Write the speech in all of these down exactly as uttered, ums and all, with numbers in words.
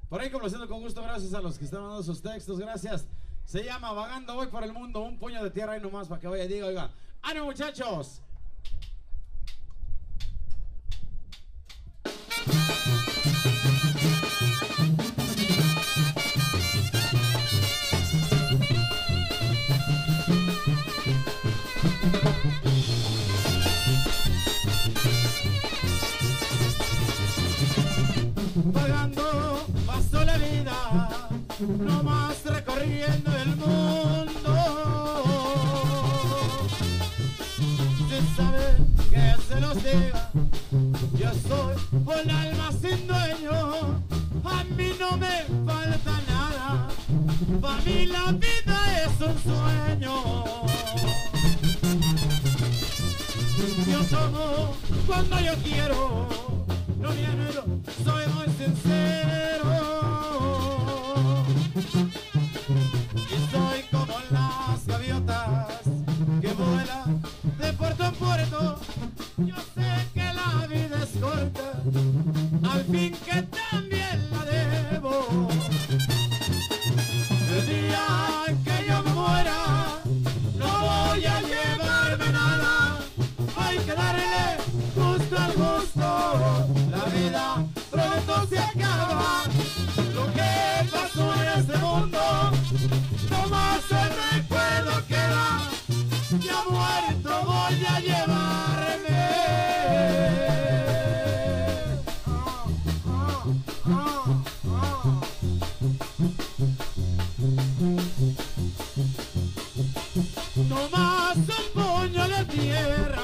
Por ahí complaciendo con gusto, gracias a los que están mandando sus textos, gracias. Se llama Vagando Voy por el Mundo, un puño de tierra ahí nomás para que vaya y diga, oiga, ¡ánimo muchachos! Vagando paso la vida, no más recorriendo el mundo. Sin saber que se los diga, yo soy un alma sin dueño. A mí no me falta nada, para mí la vida es un sueño. Yo tomo cuando yo quiero, no miento, soy muy sincero. Y soy como las gaviotas que vuelan de puerto en puerto. Yo sé que la vida es corta, al fin que también la debo. El día en que yo me muera, no voy a llevarme nada. Hay que darle gusto al gusto. La vida pronto se acaba. Lo que pasó en este mundo, no más el recuerdo queda. Ya muerto voy a llevarme. Ah, ah, ah, ah. No más un puño de tierra.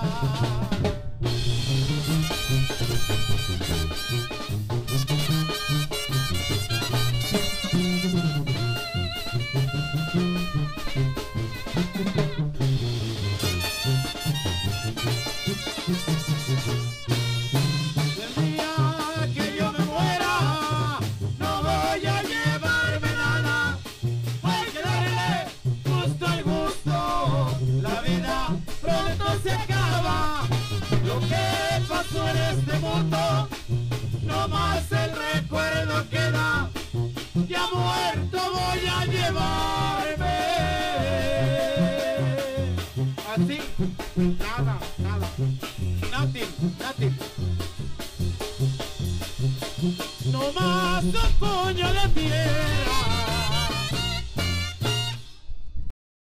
El día que yo me muera, no voy a llevarme nada. Hay que darle gusto al gusto. La vida pronto se acaba. Lo que pasó en este mundo, no más el recuerdo queda. Ya muerto voy a llevarme. Así, nada, nada. Nothing, nothing. No más un puño de piel.